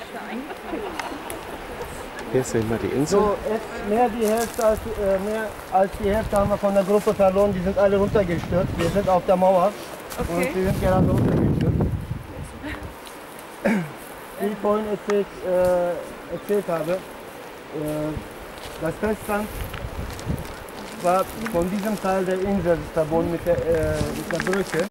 Hier sehen wir die Insel. So, mehr als die Hälfte haben wir von der Gruppe verloren. Die sind alle runtergestürzt. Wir sind auf der Mauer und sie sind gerade runtergestürzt. Wie ich vorhin erzählt habe, das Festland war von diesem Teil der Insel verbunden mit der Brücke.